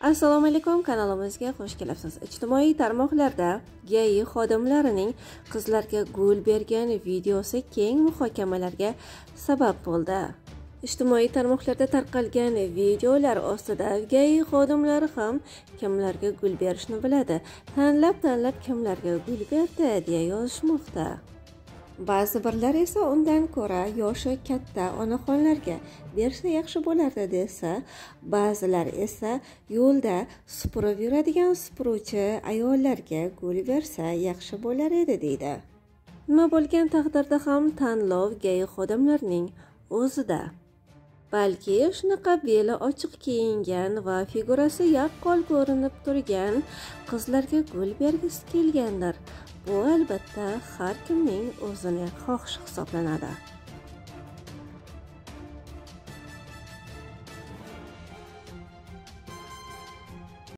Assalomu alaykum, kanalimizga xush kelibsiz. Ijtimoiy tarmoqlarda gay xodimlarining qizlarga gul bergan videosi keng muhokamalarga sabab bo'ldi. Ijtimoiy tarmoqlarda tarqalgan videolar ostida gay xodimlar ham kimlarga gul berishni biladi, tanlab kimlarga gul berdi deya yozishmoqda. Ba'zi birlar esa undan ko'ra yoshi katta onaxonlarga bersa yaxshi bo'lardi desa, ba'zilar esa yo'lda supurib yuradigan supuruvchi ayollarga gul bersa yaxshi bo'lar edi deydi. Nima bo'lgan taqdirda ham tanlov gay xodimlarning o'zida. Balki shunaqa beli ochiq kiyingan va figurasi yaqqol ko'rinib turgan qizlarga gul bergisi kelgandir. Bu albatta har kimning o'zining xohishi hisoblanadi.